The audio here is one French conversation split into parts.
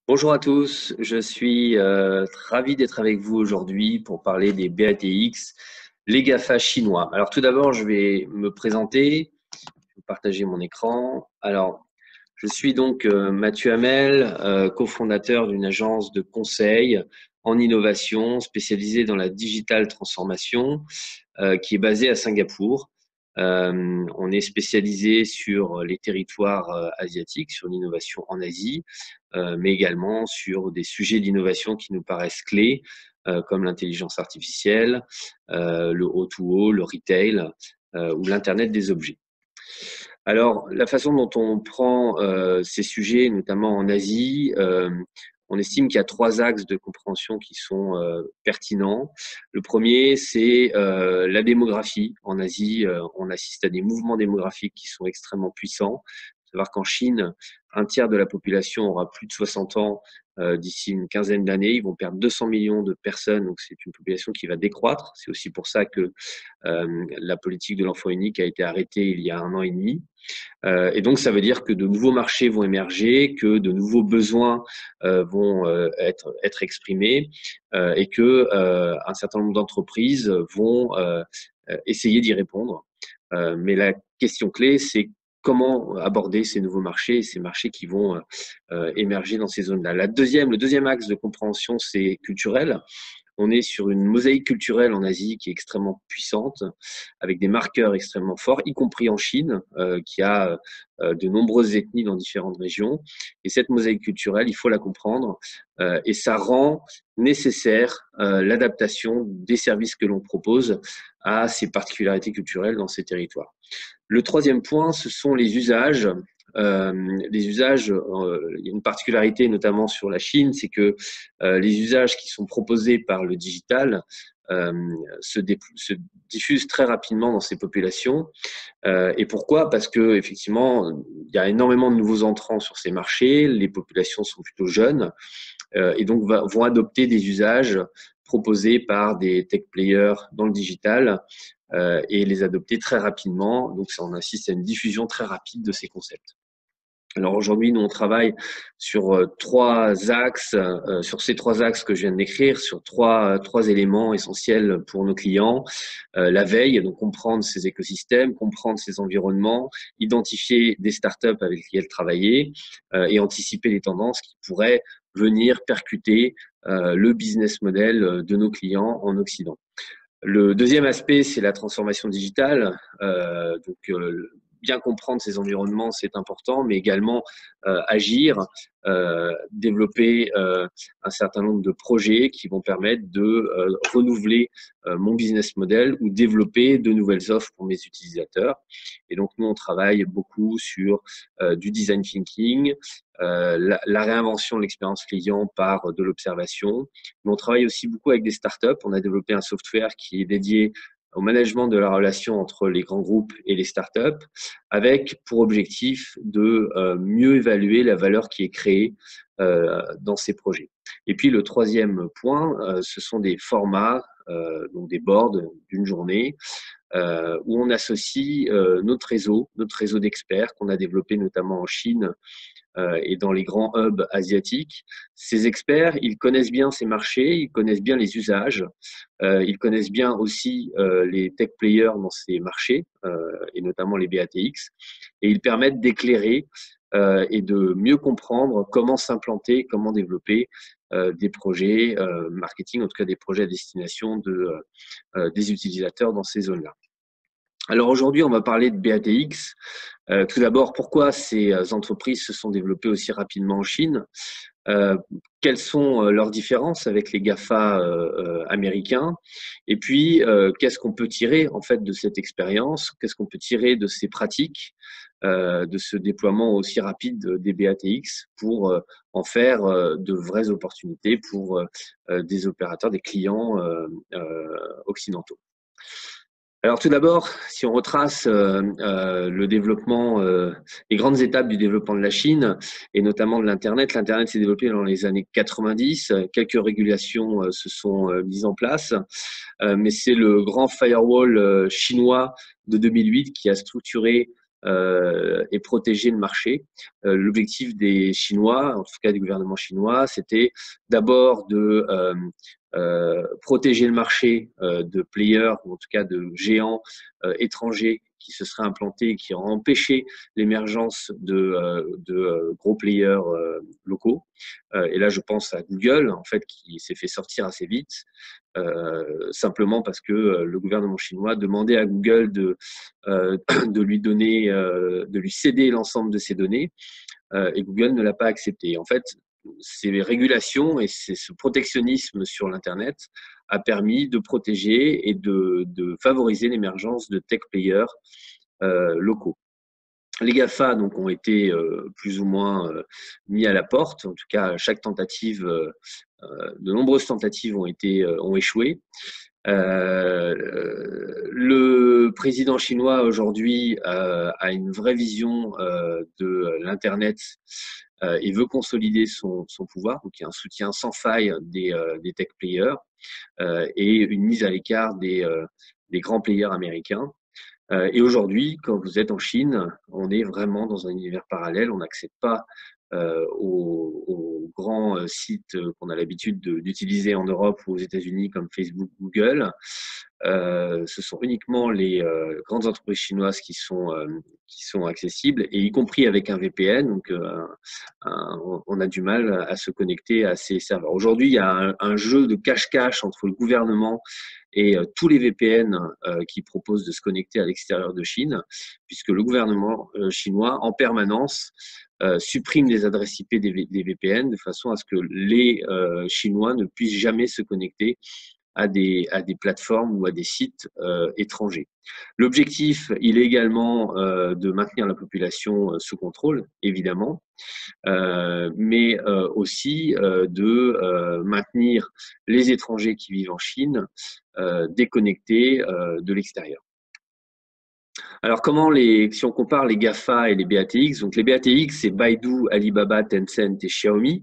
Bonjour à tous, je suis ravi d'être avec vous aujourd'hui pour parler des BATX, les GAFA chinois. Alors tout d'abord, je vais me présenter, je vais partager mon écran. Alors, je suis donc Mathieu Hamel, cofondateur d'une agence de conseil en innovation spécialisée dans la digital transformation qui est basée à Singapour. On est spécialisé sur les territoires asiatiques, sur l'innovation en Asie, mais également sur des sujets d'innovation qui nous paraissent clés, comme l'intelligence artificielle, le O2O, le retail ou l'Internet des objets. Alors, la façon dont on prend ces sujets, notamment en Asie, on estime qu'il y a trois axes de compréhension qui sont pertinents. Le premier, c'est la démographie. En Asie, on assiste à des mouvements démographiques qui sont extrêmement puissants. Il faut savoir qu'en Chine, un tiers de la population aura plus de 60 ans d'ici une quinzaine d'années. Ils vont perdre 200 millions de personnes, donc c'est une population qui va décroître. C'est aussi pour ça que la politique de l'enfant unique a été arrêtée il y a 1 an et demi. Et donc, ça veut dire que de nouveaux marchés vont émerger, que de nouveaux besoins vont être exprimés et que un certain nombre d'entreprises vont essayer d'y répondre. Mais la question clé, c'est comment aborder ces nouveaux marchés, ces marchés qui vont émerger dans ces zones-là. Le deuxième axe de compréhension, c'est culturel. On est sur une mosaïque culturelle en Asie qui est extrêmement puissante, avec des marqueurs extrêmement forts, y compris en Chine, qui a de nombreuses ethnies dans différentes régions. Et cette mosaïque culturelle, il faut la comprendre, et ça rend nécessaire l'adaptation des services que l'on propose à ces particularités culturelles dans ces territoires. Le troisième point, ce sont les usages. Les usages, il y a une particularité notamment sur la Chine, c'est que les usages qui sont proposés par le digital se diffusent très rapidement dans ces populations. Et pourquoi? Parce que effectivement, il y a énormément de nouveaux entrants sur ces marchés, les populations sont plutôt jeunes et donc vont adopter des usages proposés par des tech players dans le digital et les adopter très rapidement. Donc, ça, on assiste à une diffusion très rapide de ces concepts. Alors aujourd'hui, nous, on travaille sur trois axes, sur ces trois axes que je viens de décrire, sur trois éléments essentiels pour nos clients. La veille, donc comprendre ces écosystèmes, comprendre ces environnements, identifier des startups avec lesquelles travailler et anticiper les tendances qui pourraient venir percuter le business model de nos clients en Occident. Le deuxième aspect, c'est la transformation digitale. Bien comprendre ces environnements, c'est important, mais également agir, développer un certain nombre de projets qui vont permettre de renouveler mon business model ou développer de nouvelles offres pour mes utilisateurs. Et donc, nous, on travaille beaucoup sur du design thinking, la réinvention de l'expérience client par de l'observation. Mais on travaille aussi beaucoup avec des startups. On a développé un software qui est dédié au management de la relation entre les grands groupes et les startups, avec pour objectif de mieux évaluer la valeur qui est créée dans ces projets. Et puis le troisième point, ce sont des formats, donc des boards d'une journée, où on associe notre réseau d'experts qu'on a développé notamment en Chine et dans les grands hubs asiatiques. Ces experts, ils connaissent bien ces marchés, ils connaissent bien les usages, ils connaissent bien aussi les tech players dans ces marchés, et notamment les BATX, et ils permettent d'éclairer et de mieux comprendre comment s'implanter, comment développer des projets marketing, en tout cas des projets à destination des utilisateurs dans ces zones-là. Alors aujourd'hui, on va parler de BATX. Tout d'abord, pourquoi ces entreprises se sont développées aussi rapidement en Chine? Quelles sont leurs différences avec les GAFA américains? Et puis, qu'est-ce qu'on peut tirer en fait de cette expérience? Qu'est-ce qu'on peut tirer de ces pratiques, de ce déploiement aussi rapide des BATX pour en faire de vraies opportunités pour des opérateurs, des clients occidentaux? Alors tout d'abord, si on retrace le développement, les grandes étapes du développement de la Chine et notamment de l'Internet, l'Internet s'est développé dans les années 90, quelques régulations se sont mises en place, mais c'est le grand firewall chinois de 2008 qui a structuré et protéger le marché. L'objectif des Chinois, en tout cas du gouvernement chinois, c'était d'abord de protéger le marché de players, ou en tout cas de géants étrangers qui se seraient implantés et qui auraient empêché l'émergence de gros players locaux. Et là, je pense à Google, en fait, qui s'est fait sortir assez vite, simplement parce que le gouvernement chinois demandait à Google de lui donner, de lui céder l'ensemble de ses données, et Google ne l'a pas accepté. En fait, ces régulations et ce protectionnisme sur l'Internet a permis de protéger et de favoriser l'émergence de tech players locaux. Les GAFA donc, ont été plus ou moins mis à la porte. En tout cas, chaque tentative, de nombreuses tentatives ont échoué. Le président chinois aujourd'hui a une vraie vision de l'Internet et veut consolider son pouvoir. Donc, il y a un soutien sans faille des tech players et une mise à l'écart des grands players américains. Et aujourd'hui, quand vous êtes en Chine, on est vraiment dans un univers parallèle. On n'accède pas aux grands sites qu'on a l'habitude d'utiliser en Europe ou aux États-Unis comme Facebook, Google. Ce sont uniquement les grandes entreprises chinoises qui sont accessibles, et y compris avec un VPN. Donc, on a du mal à se connecter à ces serveurs. Aujourd'hui, il y a un jeu de cache-cache entre le gouvernement et tous les VPN qui proposent de se connecter à l'extérieur de Chine, puisque le gouvernement chinois, en permanence, supprime les adresses IP des VPN de façon à ce que les Chinois ne puissent jamais se connecter à des plateformes ou à des sites étrangers. L'objectif, il est également de maintenir la population sous contrôle, évidemment, mais aussi de maintenir les étrangers qui vivent en Chine déconnectés de l'extérieur. Alors, si on compare les GAFA et les BATX, donc les BATX, c'est Baidu, Alibaba, Tencent et Xiaomi.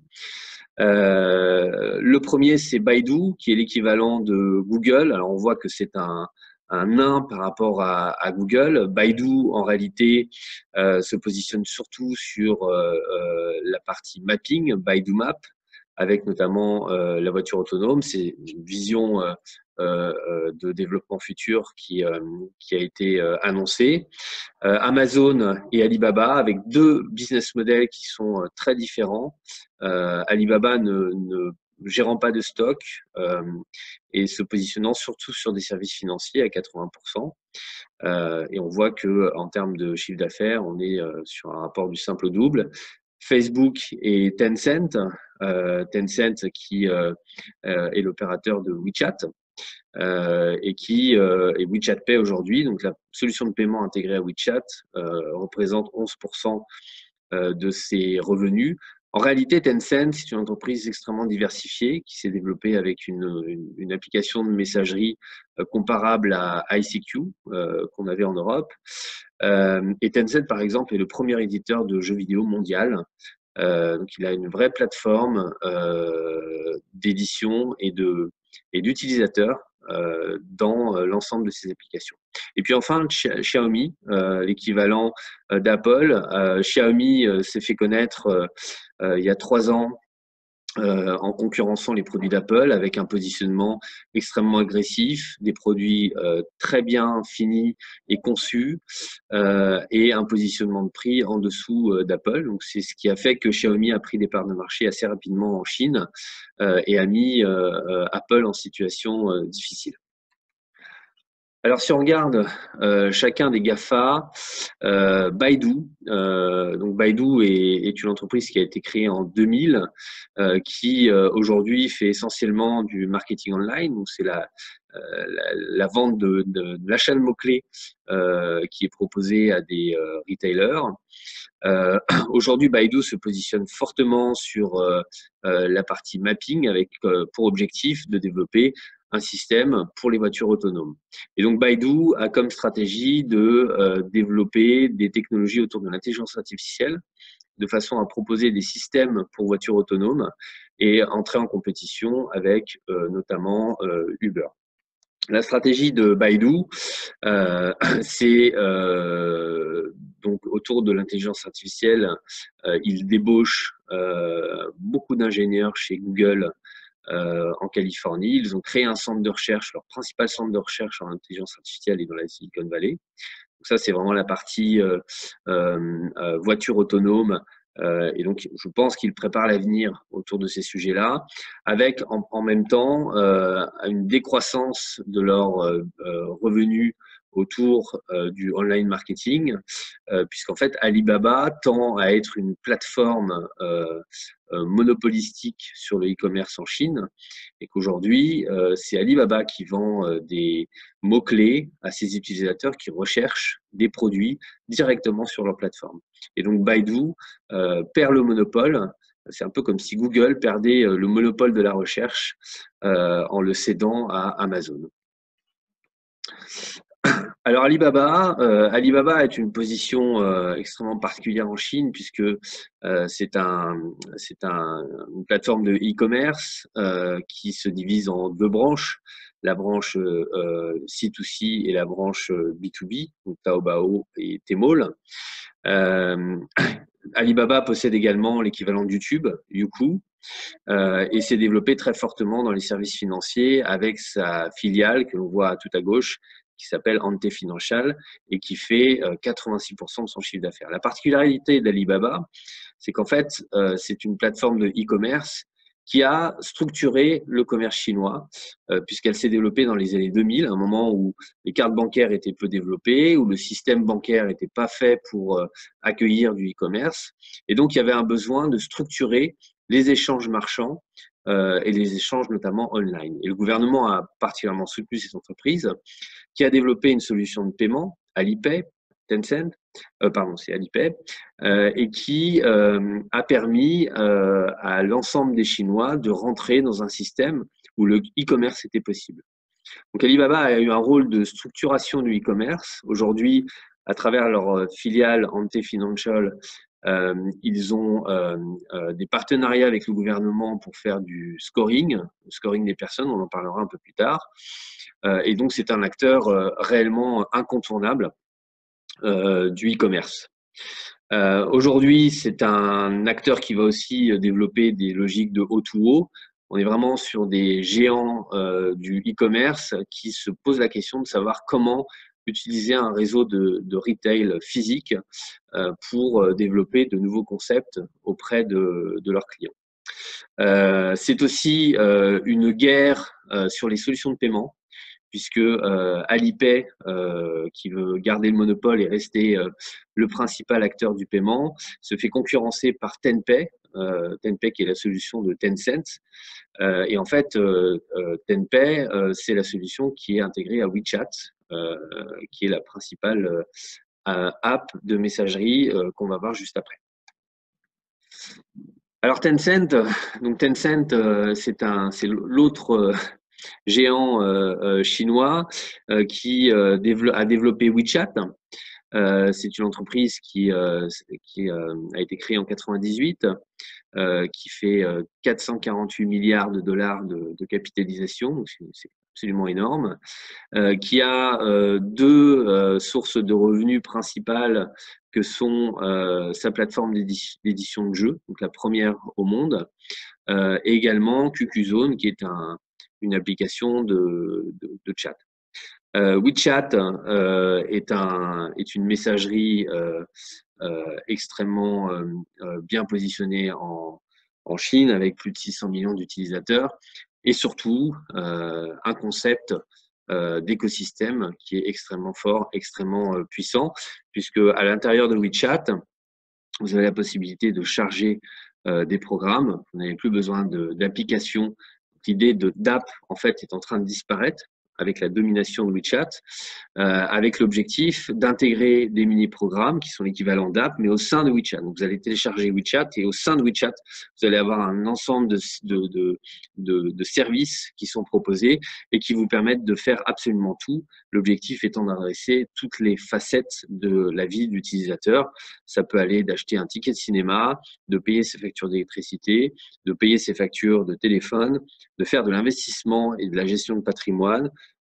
Le premier, c'est Baidu, qui est l'équivalent de Google. Alors, on voit que c'est un nain par rapport à Google. Baidu, en réalité, se positionne surtout sur la partie mapping, Baidu Map, avec notamment la voiture autonome. C'est une vision de développement futur qui a été annoncée. Amazon et Alibaba, avec deux business models qui sont très différents. Alibaba ne gérant pas de stock et se positionnant surtout sur des services financiers à 80%. Et on voit qu'en termes de chiffre d'affaires, on est sur un rapport du simple au double. Facebook et Tencent, Tencent qui est l'opérateur de WeChat, et WeChat Pay aujourd'hui, donc la solution de paiement intégrée à WeChat, représente 11% de ses revenus. En réalité, Tencent, c'est une entreprise extrêmement diversifiée qui s'est développée avec une application de messagerie comparable à ICQ qu'on avait en Europe. Et Tencent, par exemple, est le premier éditeur de jeux vidéo mondial. Donc, il a une vraie plateforme d'édition et d'utilisateurs dans l'ensemble de ses applications. Et puis enfin, Xiaomi, l'équivalent d'Apple. Xiaomi s'est fait connaître il y a 3 ans en concurrençant les produits d'Apple avec un positionnement extrêmement agressif, des produits très bien finis et conçus et un positionnement de prix en dessous d'Apple. Donc c'est ce qui a fait que Xiaomi a pris des parts de marché assez rapidement en Chine et a mis Apple en situation difficile. Alors, si on regarde chacun des GAFA, Baidu, donc Baidu est une entreprise qui a été créée en 2000, qui aujourd'hui fait essentiellement du marketing online, donc c'est la vente de l'achat de mots-clés qui est proposé à des retailers. Aujourd'hui, Baidu se positionne fortement sur la partie mapping avec pour objectif de développer un système pour les voitures autonomes. Et donc, Baidu a comme stratégie de développer des technologies autour de l'intelligence artificielle de façon à proposer des systèmes pour voitures autonomes et entrer en compétition avec notamment Uber. La stratégie de Baidu, c'est donc autour de l'intelligence artificielle, ils débauchent beaucoup d'ingénieurs chez Google en Californie. Ils ont créé un centre de recherche, leur principal centre de recherche en intelligence artificielle est dans la Silicon Valley. Donc ça, c'est vraiment la partie voiture autonome. Et donc, je pense qu'ils préparent l'avenir autour de ces sujets-là, avec en même temps une décroissance de leurs revenus autour du online marketing, puisqu'en fait, Alibaba tend à être une plateforme monopolistique sur le e-commerce en Chine, et qu'aujourd'hui, c'est Alibaba qui vend des mots-clés à ses utilisateurs qui recherchent des produits directement sur leur plateforme. Et donc Baidu perd le monopole. C'est un peu comme si Google perdait le monopole de la recherche en le cédant à Amazon. Alors Alibaba est une position extrêmement particulière en Chine puisque c'est une plateforme de e-commerce qui se divise en deux branches, la branche C2C et la branche B2B, donc Taobao et Tmall. Alibaba possède également l'équivalent de YouTube, Youku, et s'est développé très fortement dans les services financiers avec sa filiale que l'on voit tout à gauche, qui s'appelle Ante Financial et qui fait 86% de son chiffre d'affaires. La particularité d'Alibaba, c'est qu'en fait, c'est une plateforme de e-commerce qui a structuré le commerce chinois, puisqu'elle s'est développée dans les années 2000, un moment où les cartes bancaires étaient peu développées, où le système bancaire n'était pas fait pour accueillir du e-commerce. Et donc, il y avait un besoin de structurer les échanges marchands et les échanges notamment online. Et le gouvernement a particulièrement soutenu cette entreprise qui a développé une solution de paiement, Alipay, Tencent, c'est Alipay, et qui a permis à l'ensemble des Chinois de rentrer dans un système où le e-commerce était possible. Donc Alibaba a eu un rôle de structuration du e-commerce. Aujourd'hui, à travers leur filiale Ante Financial, ils ont des partenariats avec le gouvernement pour faire du scoring, le scoring des personnes, on en parlera un peu plus tard. Et donc, c'est un acteur réellement incontournable du e-commerce. Aujourd'hui, c'est un acteur qui va aussi développer des logiques de O2O. On est vraiment sur des géants du e-commerce qui se posent la question de savoir comment utiliser un réseau de retail physique pour développer de nouveaux concepts auprès de leurs clients. C'est aussi une guerre sur les solutions de paiement, puisque Alipay, qui veut garder le monopole et rester le principal acteur du paiement, se fait concurrencer par Tenpay, Tenpay qui est la solution de Tencent. Et en fait, Tenpay, c'est la solution qui est intégrée à WeChat, qui est la principale app de messagerie qu'on va voir juste après. Alors Tencent, c'est l'autre géant chinois qui a développé WeChat. C'est une entreprise qui a été créée en 98, qui fait 448 milliards de dollars de capitalisation, donc c'est absolument énorme, qui a deux sources de revenus principales que sont sa plateforme d'édition de jeux, donc la première au monde, et également QQZone, qui est une application de chat. WeChat est une messagerie extrêmement bien positionnée en Chine, avec plus de 600 millions d'utilisateurs, et surtout un concept d'écosystème qui est extrêmement fort, extrêmement puissant, puisque à l'intérieur de WeChat, vous avez la possibilité de charger des programmes. Vous n'avez plus besoin d'applications. L'idée d'app, en fait, est en train de disparaître avec la domination de WeChat, avec l'objectif d'intégrer des mini-programmes qui sont l'équivalent d'app, mais au sein de WeChat. Donc, vous allez télécharger WeChat et au sein de WeChat, vous allez avoir un ensemble de services qui sont proposés et qui vous permettent de faire absolument tout. L'objectif étant d'adresser toutes les facettes de la vie de l'utilisateur. Ça peut aller d'acheter un ticket de cinéma, de payer ses factures d'électricité, de payer ses factures de téléphone, de faire de l'investissement et de la gestion de patrimoine,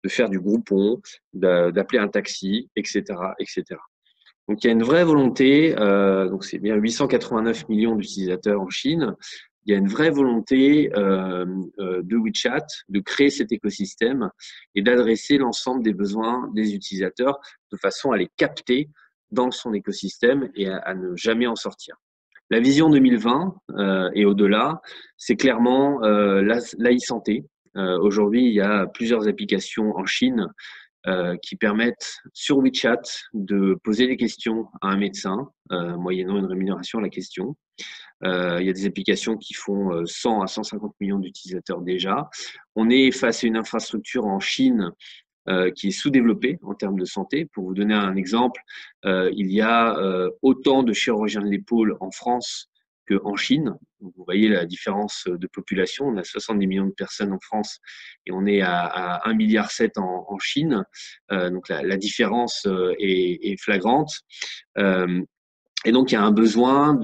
de faire du Groupon, d'appeler un taxi, etc., etc. Donc, il y a une vraie volonté, donc c'est bien 889 millions d'utilisateurs en Chine. Il y a une vraie volonté de WeChat de créer cet écosystème et d'adresser l'ensemble des besoins des utilisateurs de façon à les capter dans son écosystème et à ne jamais en sortir. La vision 2020 et au-delà, c'est clairement l'e-santé. Aujourd'hui, il y a plusieurs applications en Chine qui permettent sur WeChat de poser des questions à un médecin, moyennant une rémunération à la question. Il y a des applications qui font 100 à 150 millions d'utilisateurs déjà. On est face à une infrastructure en Chine qui est sous-développée en termes de santé. Pour vous donner un exemple, il y a autant de chirurgiens de l'épaule en France qu'en Chine. Donc, vous voyez la différence de population. On a 70 millions de personnes en France et on est à 1,7 milliard en Chine. Donc la différence est flagrante. Et donc, il y a un besoin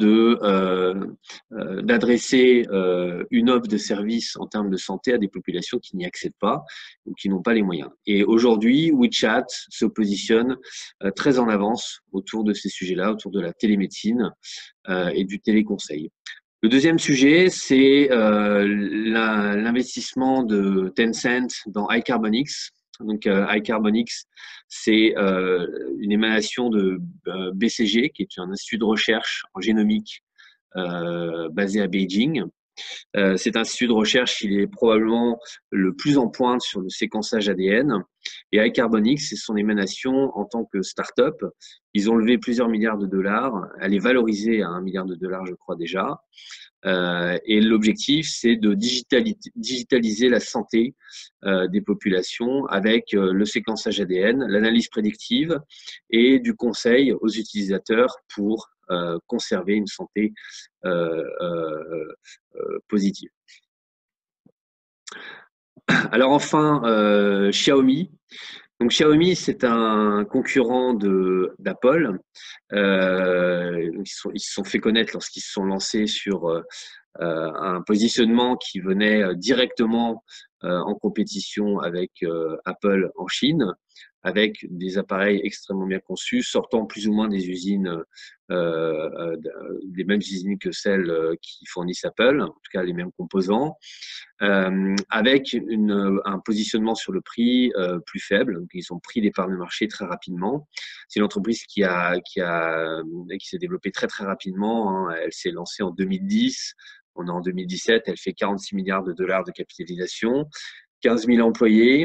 d'adresser une offre de service en termes de santé à des populations qui n'y accèdent pas ou qui n'ont pas les moyens. Et aujourd'hui, WeChat se positionne très en avance autour de ces sujets-là, autour de la télémédecine et du téléconseil. Le deuxième sujet, c'est l'investissement de Tencent dans iCarbonX. Donc, iCarbonX, c'est une émanation de BCG, qui est un institut de recherche en génomique basé à Beijing. Cet institut de recherche, il est probablement le plus en pointe sur le séquençage ADN. Et iCarbonX, c'est son émanation en tant que start-up. Ils ont levé plusieurs milliards de dollars. Elle est valorisée à 1 milliard de dollars, je crois déjà. Et l'objectif, c'est de digitaliser la santé des populations avec le séquençage ADN, l'analyse prédictive et du conseil aux utilisateurs pour conserver une santé positive. Alors enfin, Xiaomi. Donc Xiaomi, c'est un concurrent d'Apple. Ils se sont fait connaître lorsqu'ils se sont lancés sur un positionnement qui venait directement en compétition avec Apple en Chine, avec des appareils extrêmement bien conçus, sortant plus ou moins des usines, des mêmes usines que celles qui fournissent Apple, en tout cas les mêmes composants, avec un positionnement sur le prix plus faible. Donc, ils ont pris des parts de marché très rapidement. C'est une entreprise qui s'est développée très très rapidement. Hein. Elle s'est lancée en 2010. On est en 2017. Elle fait 46 milliards de dollars de capitalisation, 15 000 employés.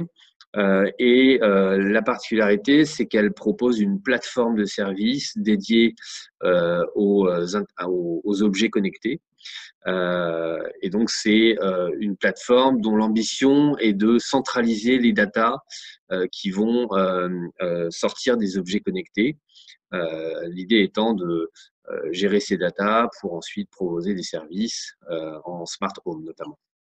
La particularité, c'est qu'elle propose une plateforme de services dédiée aux objets connectés. Et donc, c'est une plateforme dont l'ambition est de centraliser les datas qui vont sortir des objets connectés. L'idée étant de gérer ces datas pour ensuite proposer des services en smart home notamment.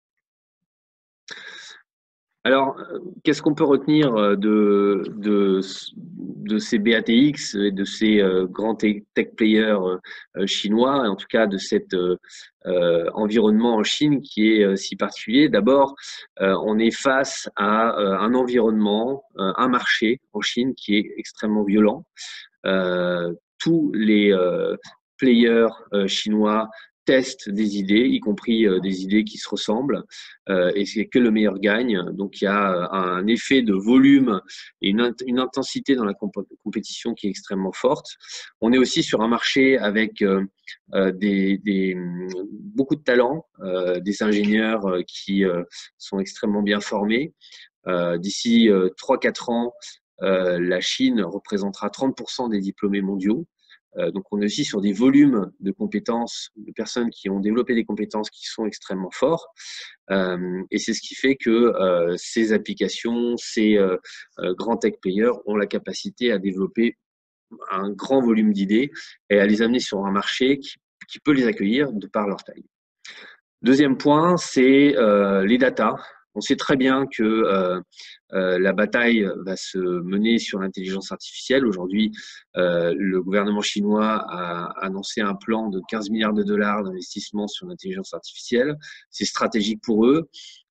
Alors, qu'est-ce qu'on peut retenir de ces BATX et de ces grands tech players chinois, en tout cas de cet environnement en Chine qui est si particulier? D'abord, on est face à un environnement, un marché en Chine qui est extrêmement violent. Tous les players chinois testent des idées, y compris des idées qui se ressemblent, et c'est que le meilleur gagne. Donc il y a un effet de volume et une intensité dans la compétition qui est extrêmement forte. On est aussi sur un marché avec beaucoup de talents, des ingénieurs qui sont extrêmement bien formés. D'ici 3-4 ans, la Chine représentera 30% des diplômés mondiaux. Donc, on est aussi sur des volumes de compétences, de personnes qui ont développé des compétences qui sont extrêmement forts. Et c'est ce qui fait que ces applications, ces grands tech players ont la capacité à développer un grand volume d'idées et à les amener sur un marché qui peut les accueillir de par leur taille. Deuxième point, c'est les datas. On sait très bien que la bataille va se mener sur l'intelligence artificielle. Aujourd'hui, le gouvernement chinois a annoncé un plan de 15 milliards de dollars d'investissement sur l'intelligence artificielle. C'est stratégique pour eux.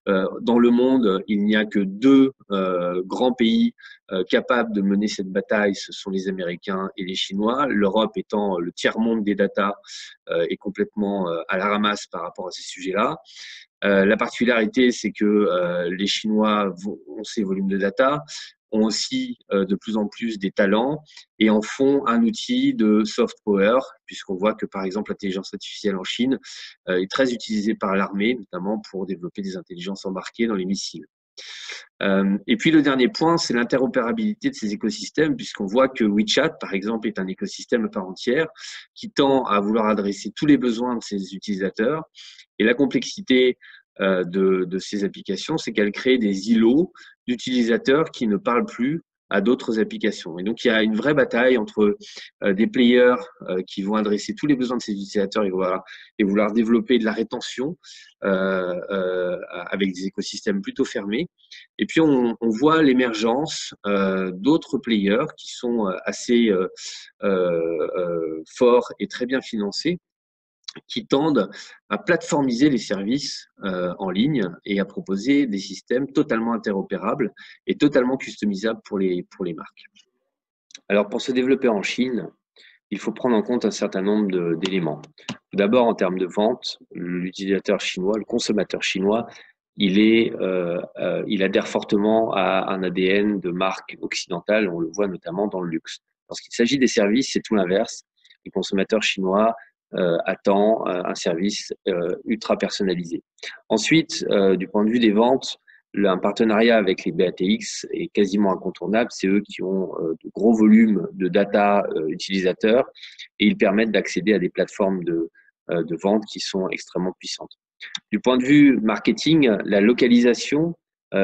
Dans le monde, il n'y a que deux grands pays capables de mener cette bataille, ce sont les Américains et les Chinois. L'Europe étant le tiers-monde des data est complètement à la ramasse par rapport à ces sujets-là. La particularité, c'est que les Chinois ont ces volumes de data, ont aussi de plus en plus des talents et en font un outil de soft power, puisqu'on voit que, par exemple, l'intelligence artificielle en Chine est très utilisée par l'armée, notamment pour développer des intelligences embarquées dans les missiles. Et puis le dernier point, c'est l'interopérabilité de ces écosystèmes, puisqu'on voit que WeChat, par exemple, est un écosystème à part entière qui tend à vouloir adresser tous les besoins de ses utilisateurs. Et la complexité de ces applications, c'est qu'elles créent des îlots d'utilisateurs qui ne parlent plus à d'autres applications. Et donc, il y a une vraie bataille entre des players qui vont adresser tous les besoins de ces utilisateurs et vouloir développer de la rétention avec des écosystèmes plutôt fermés. Et puis, on voit l'émergence d'autres players qui sont assez forts et très bien financés, qui tendent à plateformiser les services en ligne et à proposer des systèmes totalement interopérables et totalement customisables pour les marques. Alors, pour se développer en Chine, il faut prendre en compte un certain nombre d'éléments. Tout d'abord, en termes de vente, l'utilisateur chinois, le consommateur chinois, il adhère fortement à un ADN de marque occidentale. On le voit notamment dans le luxe. Lorsqu'il s'agit des services, c'est tout l'inverse. Les consommateurs chinois attend un service ultra personnalisé. Ensuite, du point de vue des ventes, un partenariat avec les BATX est quasiment incontournable. C'est eux qui ont de gros volumes de data utilisateurs et ils permettent d'accéder à des plateformes de vente qui sont extrêmement puissantes. Du point de vue marketing, la localisation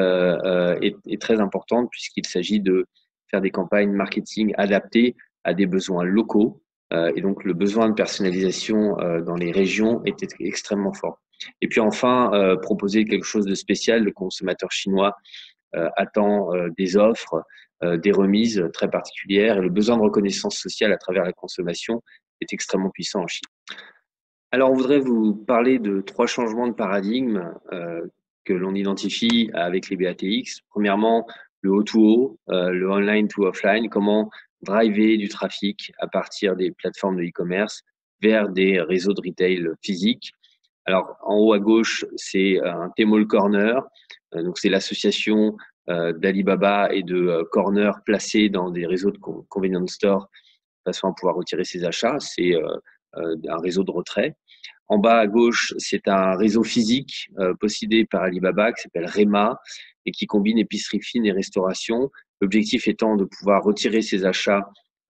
est très importante puisqu'il s'agit de faire des campagnes marketing adaptées à des besoins locaux. Et donc, le besoin de personnalisation dans les régions est extrêmement fort. Et puis enfin, proposer quelque chose de spécial. Le consommateur chinois attend des offres, des remises très particulières. Et le besoin de reconnaissance sociale à travers la consommation est extrêmement puissant en Chine. Alors, on voudrait vous parler de 3 changements de paradigme que l'on identifie avec les BATX. Premièrement, le O2O, le online to offline, comment driver du trafic à partir des plateformes de e-commerce vers des réseaux de retail physiques. Alors, en haut à gauche, c'est un Tmall Corner. Donc, c'est l'association d'Alibaba et de Corner placés dans des réseaux de convenience store de façon à pouvoir retirer ses achats. C'est un réseau de retrait. En bas à gauche, c'est un réseau physique possédé par Alibaba qui s'appelle Rema et qui combine épicerie fine et restauration. L'objectif étant de pouvoir retirer ses achats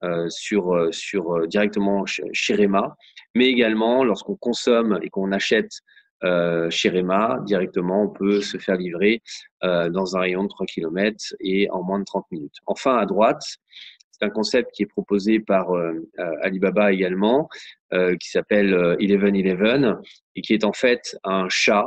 directement chez Rema, mais également lorsqu'on consomme et qu'on achète chez Rema, directement, on peut se faire livrer dans un rayon de 3 km et en moins de 30 minutes. Enfin, à droite, c'est un concept qui est proposé par Alibaba également, qui s'appelle 1111 et qui est en fait un chat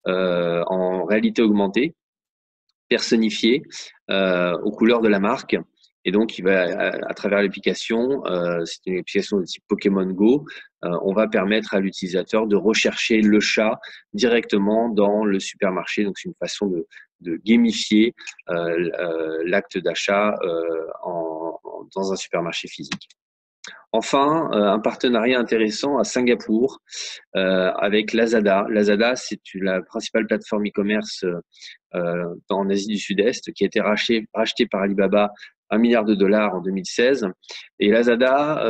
en réalité augmentée, personnifié aux couleurs de la marque. Et donc, il va, à travers l'application, c'est une application de type Pokémon Go, on va permettre à l'utilisateur de rechercher le chat directement dans le supermarché. Donc, c'est une façon de gamifier l'acte d'achat dans un supermarché physique. Enfin, un partenariat intéressant à Singapour avec Lazada. Lazada, c'est la principale plateforme e-commerce en Asie du Sud-Est qui a été rachetée par Alibaba $1 milliard en 2016. Et Lazada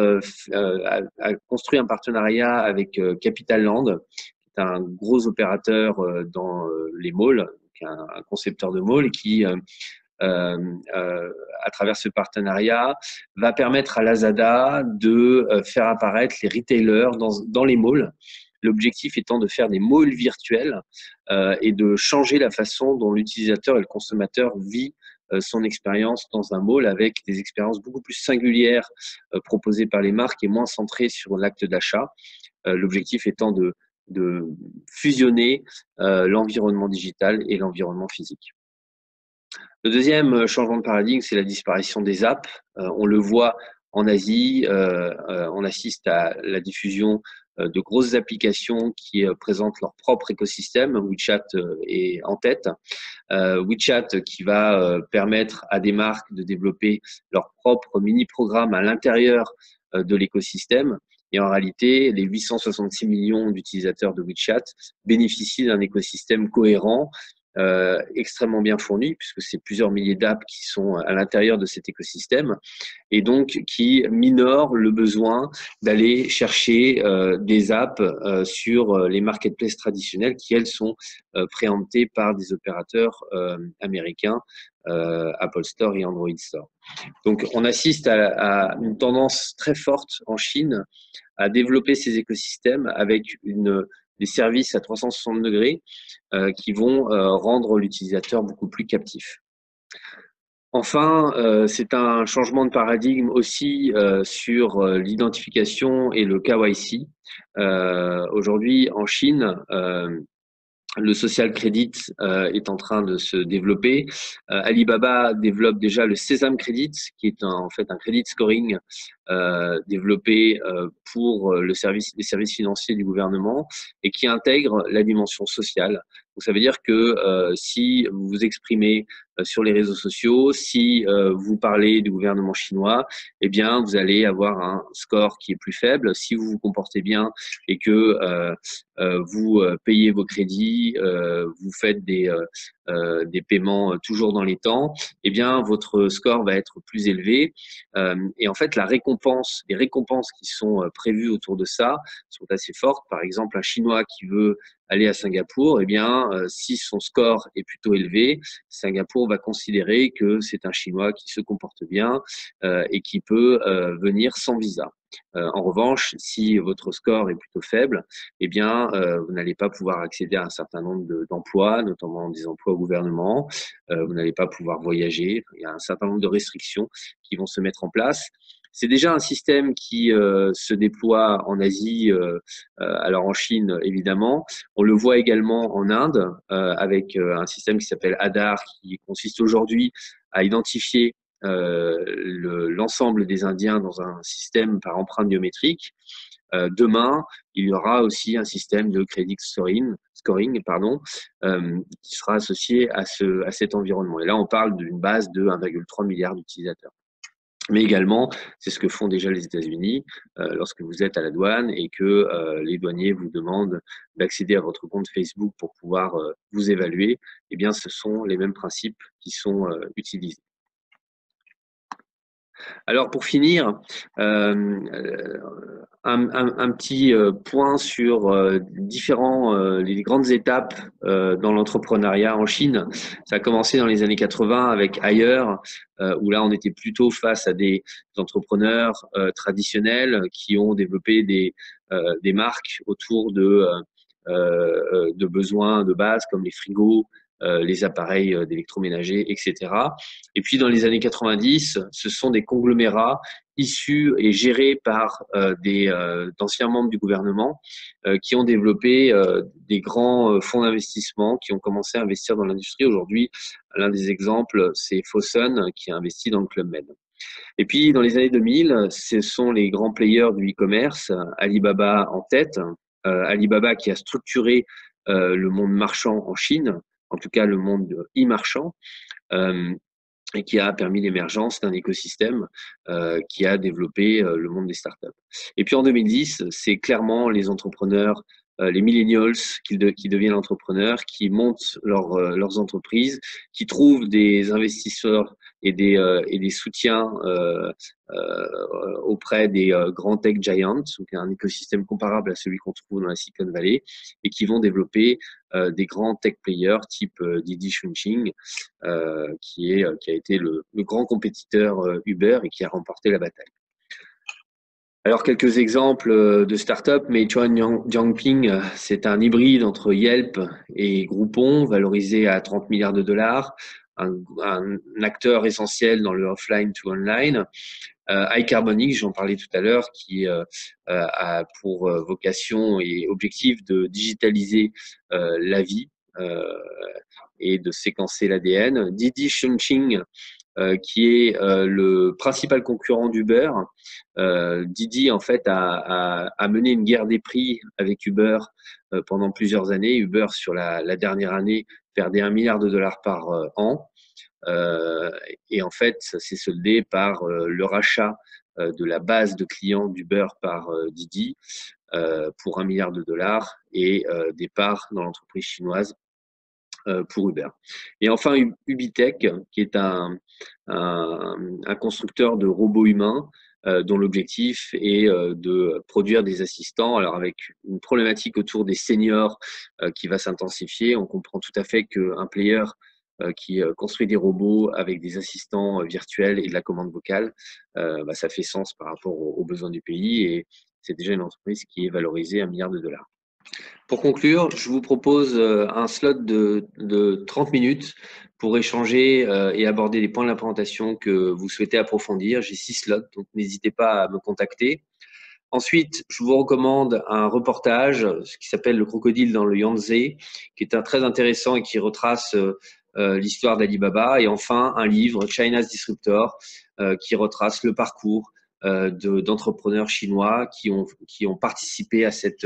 a construit un partenariat avec Capital Land, qui est un gros opérateur dans les malls, un concepteur de malls, et qui à travers ce partenariat, va permettre à Lazada de faire apparaître les retailers dans les malls. L'objectif étant de faire des malls virtuels et de changer la façon dont l'utilisateur et le consommateur vit son expérience dans un mall avec des expériences beaucoup plus singulières proposées par les marques et moins centrées sur l'acte d'achat. L'objectif étant de fusionner l'environnement digital et l'environnement physique. Le deuxième changement de paradigme, c'est la disparition des apps. On le voit en Asie, on assiste à la diffusion de grosses applications qui présentent leur propre écosystème. WeChat est en tête. WeChat qui va permettre à des marques de développer leur propre mini-programme à l'intérieur de l'écosystème. Et en réalité, les 866 millions d'utilisateurs de WeChat bénéficient d'un écosystème cohérent, extrêmement bien fourni, puisque c'est plusieurs milliers d'apps qui sont à l'intérieur de cet écosystème, et donc qui minore le besoin d'aller chercher des apps sur les marketplaces traditionnels qui, elles, sont préemptées par des opérateurs américains, Apple Store et Android Store. Donc, on assiste à une tendance très forte en Chine à développer ces écosystèmes avec des services à 360 degrés qui vont rendre l'utilisateur beaucoup plus captif. Enfin, c'est un changement de paradigme aussi sur l'identification et le KYC. Aujourd'hui, en Chine, le social credit est en train de se développer. Alibaba développe déjà le Sesame Credit, qui est en fait un credit scoring développé pour les services financiers du gouvernement et qui intègre la dimension sociale. Donc, ça veut dire que si vous vous exprimez sur les réseaux sociaux, si vous parlez du gouvernement chinois, eh bien, vous allez avoir un score qui est plus faible. Si vous vous comportez bien et que vous payez vos crédits, vous faites des paiements toujours dans les temps, eh bien, votre score va être plus élevé. Et en fait, les récompenses qui sont prévues autour de ça sont assez fortes. Par exemple, un Chinois qui veut aller à Singapour, eh bien, si son score est plutôt élevé, Singapour va considérer que c'est un Chinois qui se comporte bien et qui peut venir sans visa. En revanche, si votre score est plutôt faible, eh bien, vous n'allez pas pouvoir accéder à un certain nombre d'emplois, notamment des emplois au gouvernement. Vous n'allez pas pouvoir voyager. Il y a un certain nombre de restrictions qui vont se mettre en place. C'est déjà un système qui se déploie en Asie, alors en Chine évidemment. On le voit également en Inde avec un système qui s'appelle Aadhaar, qui consiste aujourd'hui à identifier l'ensemble des Indiens dans un système par empreinte biométrique. Demain, il y aura aussi un système de credit scoring qui sera associé à cet environnement. Et là, on parle d'une base de 1,3 milliard d'utilisateurs. Mais également, c'est ce que font déjà les États-Unis lorsque vous êtes à la douane et que les douaniers vous demandent d'accéder à votre compte Facebook pour pouvoir vous évaluer. Eh bien, ce sont les mêmes principes qui sont utilisés. Alors pour finir, un petit point sur les grandes étapes dans l'entrepreneuriat en Chine. Ça a commencé dans les années 80 avec Haier, où là on était plutôt face à des entrepreneurs traditionnels qui ont développé des marques autour de besoins de base comme les frigos, les appareils d'électroménager, etc. Et puis dans les années 90, ce sont des conglomérats issus et gérés par d'anciens membres du gouvernement qui ont développé des grands fonds d'investissement qui ont commencé à investir dans l'industrie. Aujourd'hui, l'un des exemples, c'est Fosun qui a investi dans le Club Med. Et puis dans les années 2000, ce sont les grands players du e-commerce, Alibaba en tête, Alibaba qui a structuré le monde marchand en Chine, en tout cas le monde e-marchand, et qui a permis l'émergence d'un écosystème qui a développé le monde des startups. Et puis en 2010, c'est clairement les entrepreneurs, les millennials qui deviennent entrepreneurs, qui montent leurs entreprises, qui trouvent des investisseurs et des soutiens auprès des grands tech giants, donc un écosystème comparable à celui qu'on trouve dans la Silicon Valley, et qui vont développer des grands tech players type Didi Chuxing, qui a été le grand compétiteur Uber et qui a remporté la bataille. Alors, quelques exemples de startups. Meituan Dianping, c'est un hybride entre Yelp et Groupon, valorisé à 30 milliards de dollars, un acteur essentiel dans le offline to online. iCarbonic, j'en parlais tout à l'heure, qui a pour vocation et objectif de digitaliser la vie et de séquencer l'ADN. Didi Chuxing, qui est le principal concurrent d'Uber. Didi, en fait, a mené une guerre des prix avec Uber pendant plusieurs années. Uber, sur la dernière année, perdait 1 milliard de dollars par an. Et en fait, ça s'est soldé par le rachat de la base de clients d'Uber par Didi pour 1 milliard de dollars et des parts dans l'entreprise chinoise pour Uber. Et enfin, Ubitech, qui est un constructeur de robots humains dont l'objectif est de produire des assistants. Alors avec une problématique autour des seniors qui va s'intensifier, on comprend tout à fait qu'un player qui construit des robots avec des assistants virtuels et de la commande vocale, ça fait sens par rapport aux besoins du pays et c'est déjà une entreprise qui est valorisée à 1 milliard de dollars. Pour conclure, je vous propose un slot de 30 minutes pour échanger et aborder les points de la présentation que vous souhaitez approfondir. J'ai 6 slots, donc n'hésitez pas à me contacter. Ensuite, je vous recommande un reportage qui s'appelle Le crocodile dans le Yangtze, qui est très intéressant et qui retrace l'histoire d'Alibaba. Et enfin, un livre, China's Disruptor, qui retrace le parcours d'entrepreneurs chinois qui ont participé à cette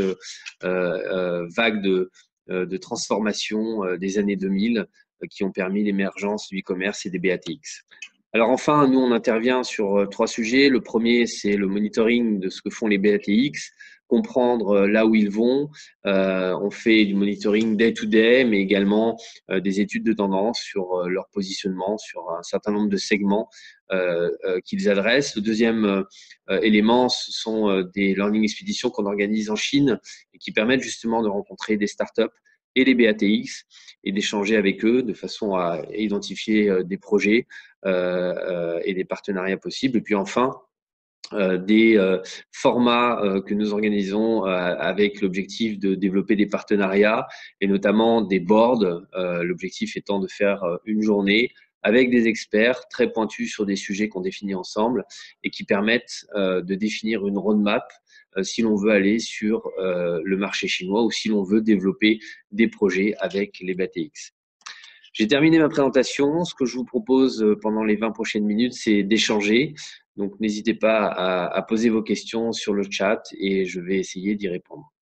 vague de transformation des années 2000 qui ont permis l'émergence du e-commerce et des BATX. Alors enfin, nous, on intervient sur 3 sujets. Le premier, c'est le monitoring de ce que font les BATX, comprendre là où ils vont. On fait du monitoring day-to-day, mais également des études de tendance sur leur positionnement, sur un certain nombre de segments qu'ils adressent. Le deuxième élément, ce sont des learning expéditions qu'on organise en Chine et qui permettent justement de rencontrer des startups et les BATX et d'échanger avec eux de façon à identifier des projets et des partenariats possibles. Et puis enfin, des formats que nous organisons avec l'objectif de développer des partenariats et notamment des boards, l'objectif étant de faire une journée avec des experts très pointus sur des sujets qu'on définit ensemble et qui permettent de définir une roadmap si l'on veut aller sur le marché chinois ou si l'on veut développer des projets avec les BATX. J'ai terminé ma présentation. Ce que je vous propose pendant les 20 prochaines minutes, c'est d'échanger. Donc, n'hésitez pas à poser vos questions sur le chat et je vais essayer d'y répondre.